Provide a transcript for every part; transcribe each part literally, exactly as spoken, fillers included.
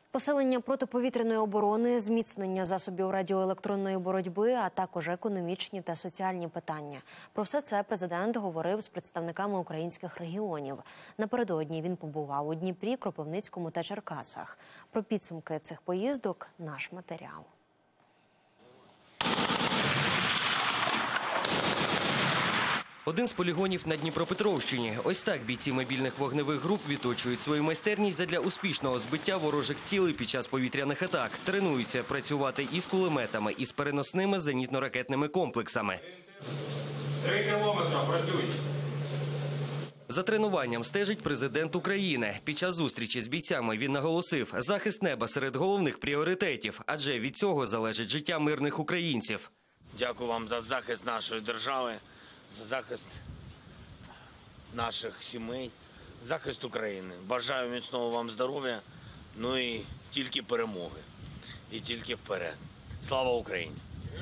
Посилення протиповітряної оборони, зміцнення засобів радіоелектронної боротьби, а також економічні та соціальні питання. Про все це президент говорив з представниками українських регіонів. Напередодні він побував у Дніпрі, Кропивницькому та Черкасах. Про підсумки цих поїздок – наш матеріал. Один з полігонів на Дніпропетровщині. Ось так бійці мобільних вогневих груп відточують свою майстерність задля успішного збиття ворожих цілей під час повітряних атак. Тренуються працювати із кулеметами, із переносними зенітно-ракетними комплексами. Три кілометри, працюйте. За тренуванням стежить президент України. Під час зустрічі з бійцями він наголосив, захист неба серед головних пріоритетів, адже від цього залежить життя мирних українців. Дякую вам за захист нашої держави, за захист наших сімей, захист України. Бажаю міцного вам здоров'я, ну і тільки перемоги, і тільки вперед. Слава Україні!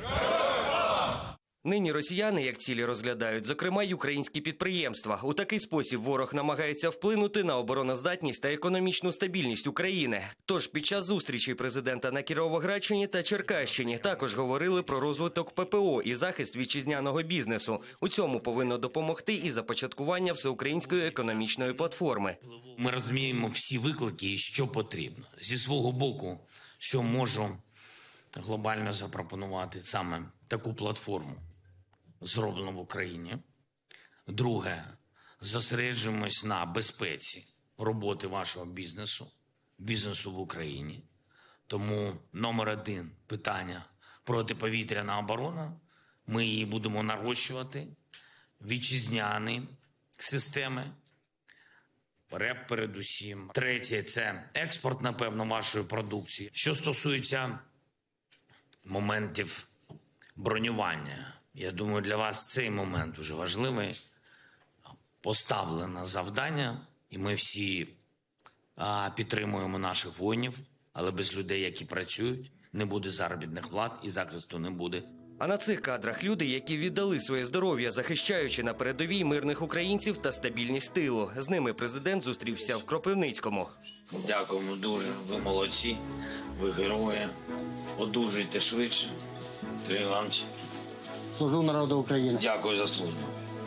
Нині росіяни як цілі розглядають, зокрема, й українські підприємства. У такий спосіб ворог намагається вплинути на обороноздатність та економічну стабільність України. Тож під час зустрічей президента на Кіровоградщині та Черкащині також говорили про розвиток ППО і захист вітчизняного бізнесу. У цьому повинно допомогти і започаткування всеукраїнської економічної платформи. Ми розуміємо всі виклики і що потрібно. Зі свого боку, що можу глобально запропонувати саме таку платформу, зроблено в Україні. Друге, зосереджуємось на безпеці роботи вашого бізнесу, бізнесу в Україні. Тому номер один питання – протиповітряна оборона. Ми її будемо нарощувати. Вітчизняні системи. РЕП передусім. Третє – це експорт, напевно, вашої продукції. Що стосується моментів бронювання, я думаю, для вас цей момент дуже важливий. Поставлено завдання, і ми всі а, підтримуємо наших воїнів, але без людей, які працюють, не буде заробітних плат і захисту не буде. А на цих кадрах люди, які віддали своє здоров'я, захищаючи на передовій мирних українців та стабільність тилу. З ними президент зустрівся в Кропивницькому. Дякуємо дуже, ви молодці, ви герої, одужуйте швидше. Сергій Іванович. Служу народу України. Дякую за службу.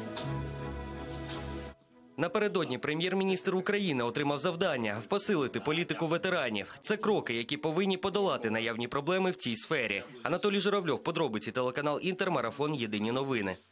Напередодні прем'єр-міністр України отримав завдання – посилити політику ветеранів. Це кроки, які повинні подолати наявні проблеми в цій сфері. Анатолій Журавльов, подробиці, телеканал «Інтер», марафон «Єдині новини».